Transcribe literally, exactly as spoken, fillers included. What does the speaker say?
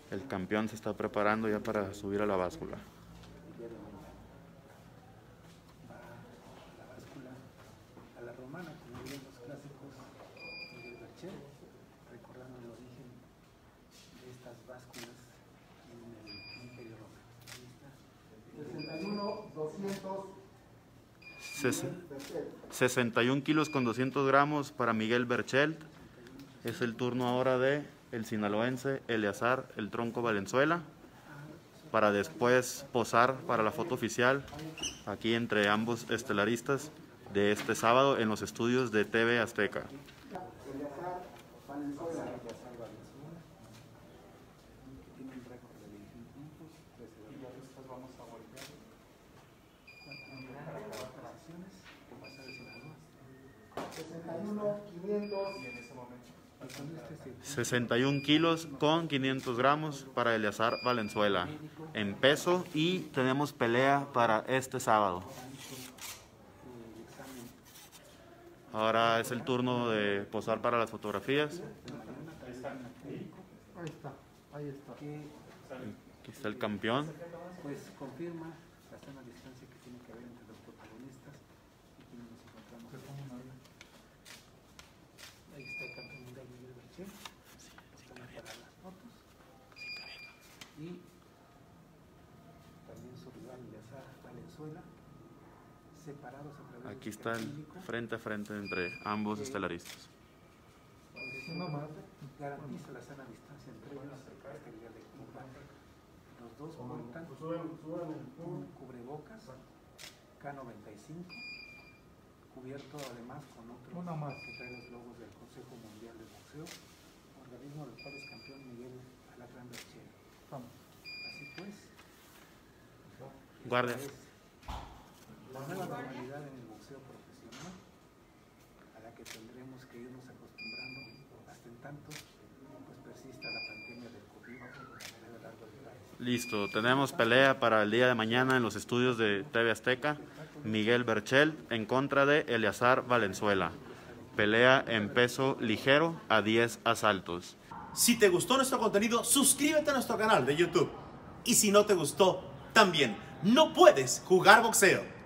El campeón se está preparando ya para subir a la báscula. La báscula a la romana, como dirían los clásicos Miguel Berchel, recordando el origen de estas básculas en el Imperio Romano. Ahí está. sesenta y uno, doscientos. sesenta y un kilos con doscientos gramos para Miguel Berchelt. Es el turno ahora de el sinaloense Eleazar El Tronco Valenzuela, para después posar para la foto oficial aquí entre ambos estelaristas de este sábado en los estudios de T V Azteca. Eleazar Valenzuela. Tiene un récord de veintiún puntos, trece de los vamos a voltear. Para acabar las sesiones, que pasa de Sinaloa. sesenta y uno, quinientos. sesenta y un kilos con quinientos gramos para Eleazar Valenzuela en peso, y tenemos pelea para este sábado. Ahora es el turno de posar para las fotografías. Ahí está, ahí está. Que Aquí está el campeón. pues confirma la sana distancia que tiene que haber entre los protagonistas y quienes nos encontramos. Ahí está el campeón mundial Miguel Berchel. Están para las fotos. Y también su rival Eleazar Valenzuela, separados a través Aquí de su está el técnico, frente a frente entre ambos estelaristas. Uno más. garantiza la sana distancia entre ellos, esterilidad de combate. Los dos portan un cubrebocas K noventa y cinco, cubierto además con otro Una más. que trae los logos del Consejo Mundial de Boxeo, organismo del cual es campeón Miguel Alacrán Berchel. Vamos. Así pues, Guardia. esta es la nueva normalidad en el boxeo profesional, a la que tendremos que irnos acostumbrando hasta en tanto pues persista la pandemia del COVID de manera a largo plazo. Listo, tenemos pelea para el día de mañana en los estudios de T V Azteca. Miguel Berchel en contra de Eleazar Valenzuela. Pelea en peso ligero a diez asaltos. Si te gustó nuestro contenido, suscríbete a nuestro canal de YouTube. Y si no te gustó, también no puedes jugar boxeo.